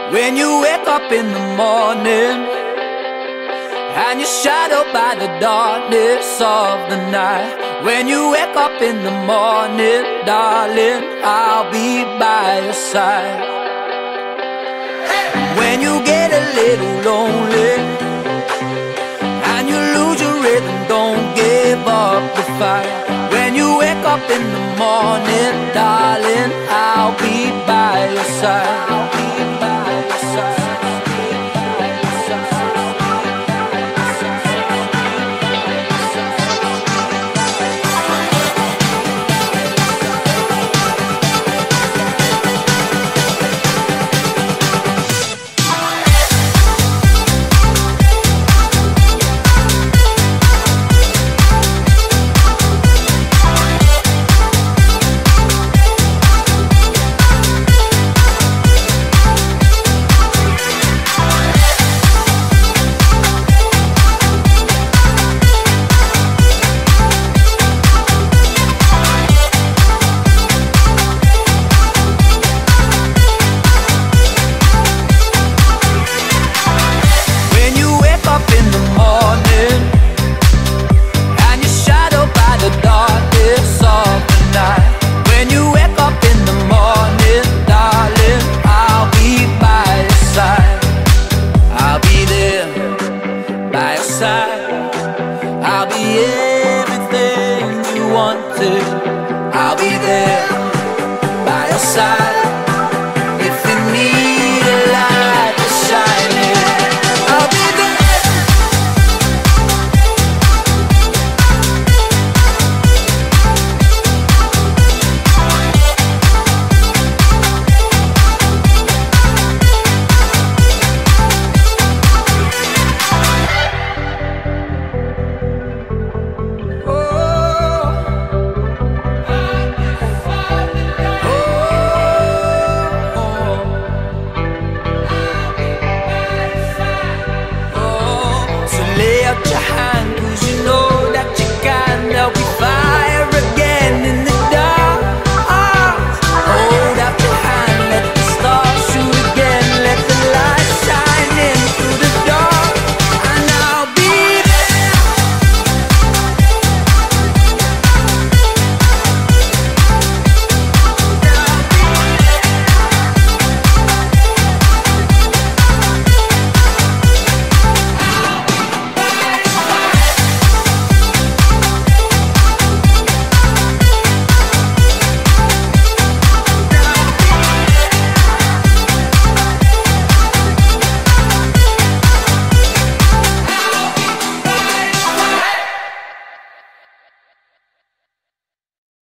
When you wake up in the morning and you're shadowed by the darkness of the night. When you wake up in the morning, darling, I'll be by your side. When you get a little lonely and you lose your rhythm, don't give up the fight. When you wake up in the morning, darling, I'll be by your side. I'll be by your side. I'll be everything you wanted. I'll be there by your side.